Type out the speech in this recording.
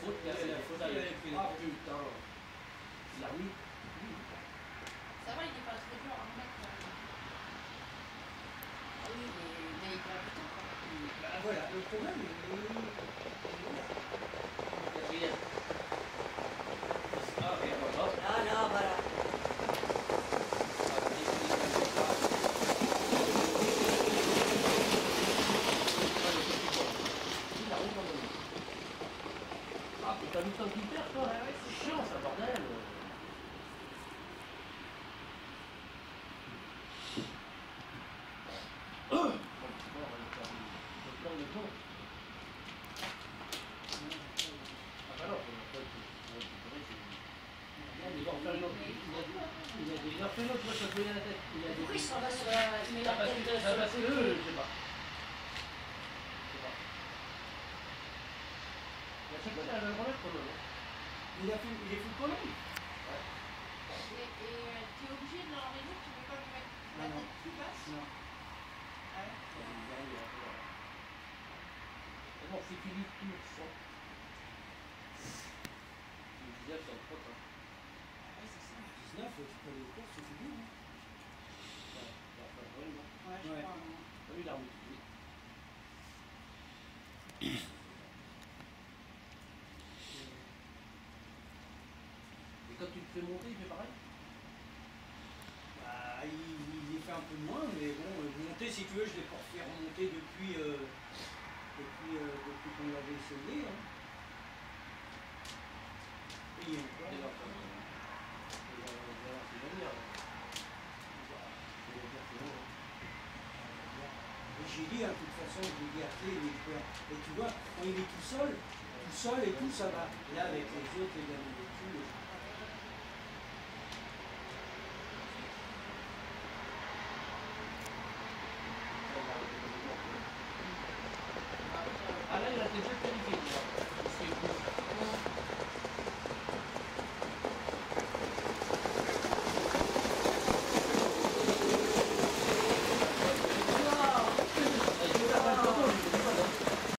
faute, il y avait la faute, il avait pris la faute. Ah putain. Il a remis. Ça va, il n'est pas trop dur à remettre. Ah oui, mais il prend du temps. Bah voilà, le problème est... Quatrième. Ah, et voilà. Ah là, voilà. Ah, putain, le temps qu'il perd, toi. Ouais, C'est chiant, ça, bordel. Il a fait l'autre, moi, ça te voyait la tête. Pourquoi il s'en va sur la... Il met la tête Ça a passé eux, je sais pas. À chaque fois, il arrive à le remettre quand même. Il est fou quand même. Et tu es obligé de l'enlever, tu ne veux pas lui mettre la tête plus basse? Non. Ah ouais. Bon, c'est fini tout ça. Le 19, c'est en faute. Oui, c'est ça. 19, tu peux les courses, c'est fini. Ouais, je crois. Ah oui, il a remis. Et quand tu le fais monter, il fait pareil? Bah, il est fait un peu moins, mais bon, monter, si tu veux, je l'ai pas fait remonter depuis qu'on l'avait essayé. Hein. Et il y a encore. J'ai dit, hein, de toute façon, j'ai dit à Clé, et tu vois, quand il est tout seul et tout, ça va. Là, avec les autres, les gamins dessus,